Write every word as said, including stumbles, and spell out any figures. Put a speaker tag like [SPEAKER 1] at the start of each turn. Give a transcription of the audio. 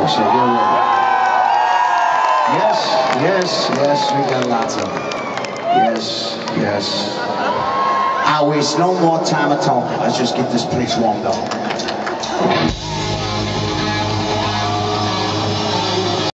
[SPEAKER 1] folks. You're ready. Yes, yes, yes, we got lots of them. Yes, yes. I waste no more time at all. Let's just get this place warmed up.